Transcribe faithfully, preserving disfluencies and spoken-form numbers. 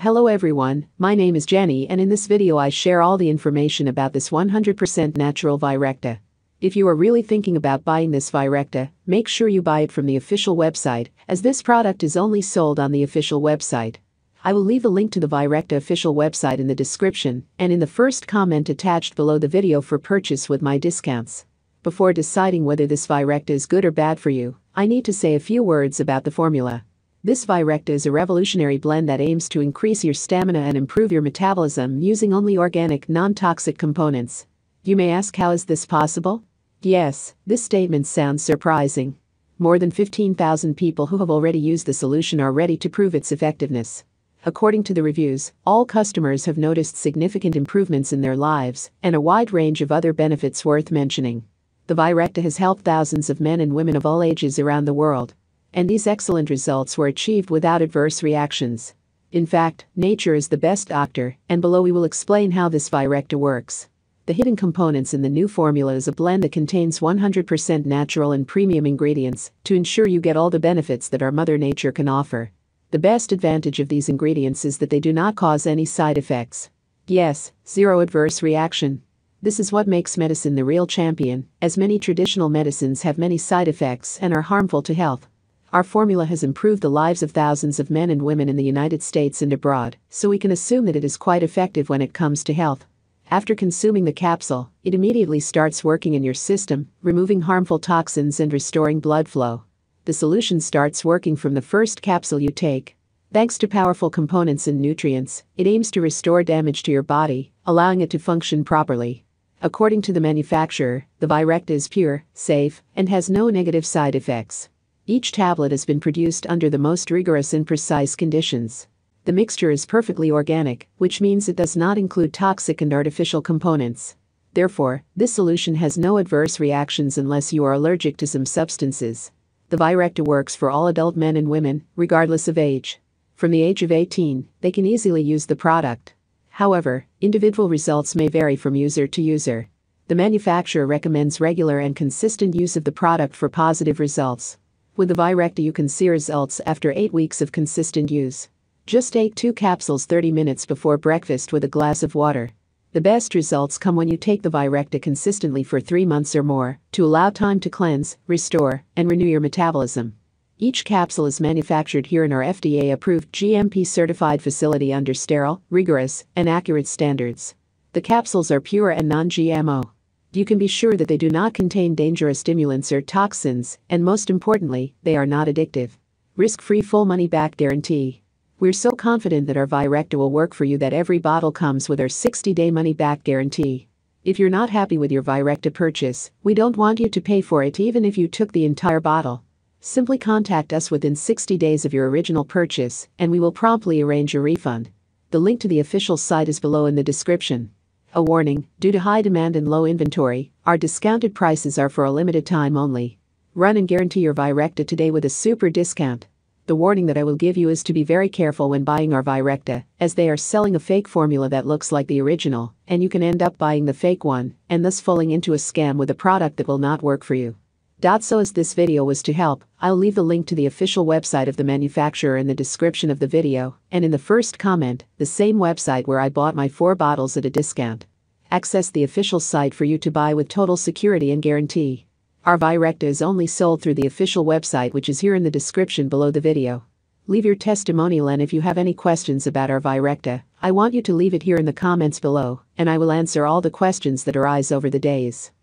Hello everyone, my name is Jenny and in this video I share all the information about this one hundred percent natural Viarecta. If you are really thinking about buying this Viarecta, make sure you buy it from the official website, as this product is only sold on the official website. I will leave a link to the Viarecta official website in the description and in the first comment attached below the video for purchase with my discounts. Before deciding whether this Viarecta is good or bad for you, I need to say a few words about the formula. This Viarecta is a revolutionary blend that aims to increase your stamina and improve your metabolism using only organic, non-toxic components. You may ask, how is this possible? Yes, this statement sounds surprising. More than fifteen thousand people who have already used the solution are ready to prove its effectiveness. According to the reviews, all customers have noticed significant improvements in their lives and a wide range of other benefits worth mentioning. The Viarecta has helped thousands of men and women of all ages around the world. And these excellent results were achieved without adverse reactions. In fact, nature is the best doctor, and below we will explain how this Viarecta works. The hidden components in the new formula is a blend that contains one hundred percent natural and premium ingredients to ensure you get all the benefits that our Mother Nature can offer. The best advantage of these ingredients is that they do not cause any side effects. Yes, zero adverse reaction. This is what makes medicine the real champion, as many traditional medicines have many side effects and are harmful to health. Our formula has improved the lives of thousands of men and women in the United States and abroad, so we can assume that it is quite effective when it comes to health. After consuming the capsule, it immediately starts working in your system, removing harmful toxins and restoring blood flow. The solution starts working from the first capsule you take. Thanks to powerful components and nutrients, it aims to restore damage to your body, allowing it to function properly. According to the manufacturer, the Viarecta is pure, safe, and has no negative side effects. Each tablet has been produced under the most rigorous and precise conditions. The mixture is perfectly organic, which means it does not include toxic and artificial components. Therefore, this solution has no adverse reactions unless you are allergic to some substances. The Viarecta works for all adult men and women, regardless of age. From the age of eighteen, they can easily use the product. However, individual results may vary from user to user. The manufacturer recommends regular and consistent use of the product for positive results. With the Viarecta you can see results after eight weeks of consistent use. Just take two capsules thirty minutes before breakfast with a glass of water. The best results come when you take the Viarecta consistently for three months or more, to allow time to cleanse, restore, and renew your metabolism. Each capsule is manufactured here in our F D A-approved G M P-certified facility under sterile, rigorous, and accurate standards. The capsules are pure and non-G M O. You can be sure that they do not contain dangerous stimulants or toxins, and most importantly, they are not addictive. Risk-free full money-back guarantee. We're so confident that our Viarecta will work for you that every bottle comes with our sixty-day money-back guarantee. If you're not happy with your Viarecta purchase, we don't want you to pay for it even if you took the entire bottle. Simply contact us within sixty days of your original purchase, and we will promptly arrange a refund. The link to the official site is below in the description. A warning, due to high demand and low inventory, our discounted prices are for a limited time only. Run and guarantee your Viarecta today with a super discount. The warning that I will give you is to be very careful when buying our Viarecta, as they are selling a fake formula that looks like the original, and you can end up buying the fake one, and thus falling into a scam with a product that will not work for you. So as this video was to help, I'll leave the link to the official website of the manufacturer in the description of the video, and in the first comment, the same website where I bought my four bottles at a discount. Access the official site for you to buy with total security and guarantee. Our Viarecta is only sold through the official website, which is here in the description below the video. Leave your testimonial, and if you have any questions about our Viarecta, I want you to leave it here in the comments below, and I will answer all the questions that arise over the days.